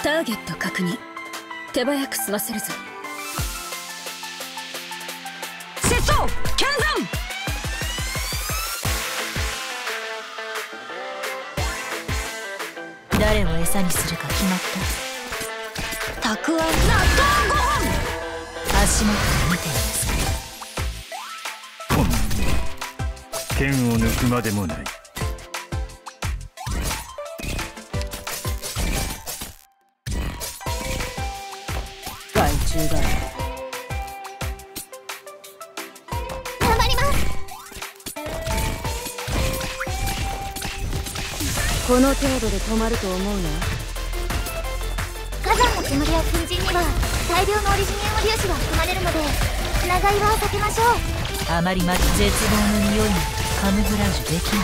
ターゲット確認。手早く済ませるぞ。拙僧剣山。 誰を餌にするか決まった。 たくあん納豆ご飯。 足元を見ています。 こんな剣を抜くまでもない。 害虫だ。 頑張ります。 この程度で止まると思うな。 火山の煙や粉塵には大量のオリジニウム粒子が含まれるので長居は避けましょう。 あまり絶望の匂いにカムフラージュできない。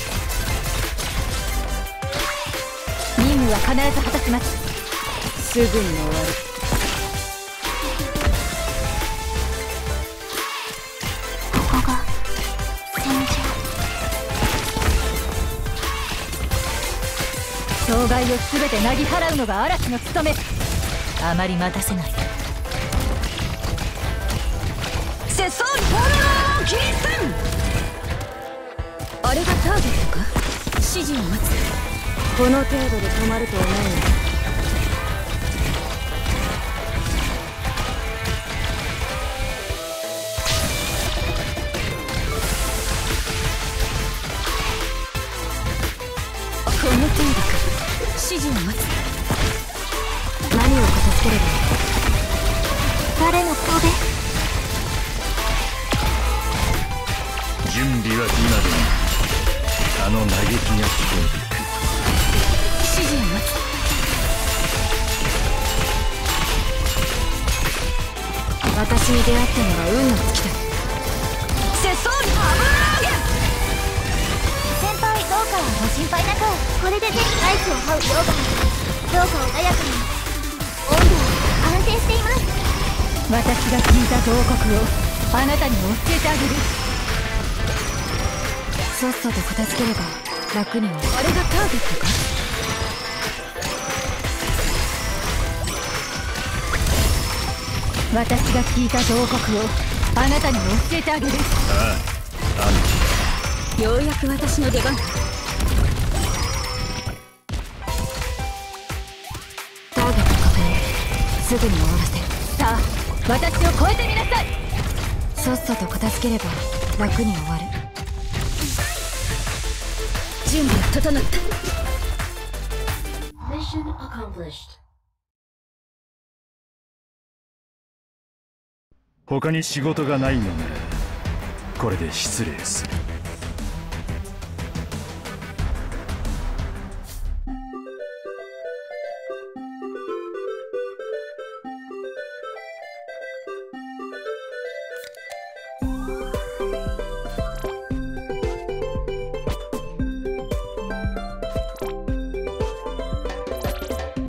任務は必ず果たします。すぐに終わる。 ここが戦場。 障害を全てなぎ払うのが嵐の務め。 あまり待たせない。 拙僧フォーメラーキリステン。あれがターゲットか。指示を待つ。この程度で止まると思うな。この程度か。指示を待つ。何を片付ければいい。 誰の神戸。 準備は今でもあの嘆きが聞こえてくる。 指示を待つ。私に出会ったのは運の尽きだ。拙僧に油揚げ。 先輩どうかご心配なく。これでぜひアイスを這う溶岩。どうか穏やかに。温度は安定しています。 私が聞いた慟哭をあなたにも教えてあげる。さっさと片付ければ楽には。あれがターゲットか。私が聞いた慟哭をあなたにも教えてあげる。 ああ、 ようやく私の出番だ。ターゲット確認。すぐに終わらせる。さあ私を超えてみなさい。さっさと片付ければ楽に終わる。準備は整った。 Mission accomplished. 他に仕事がないのならこれで失礼する。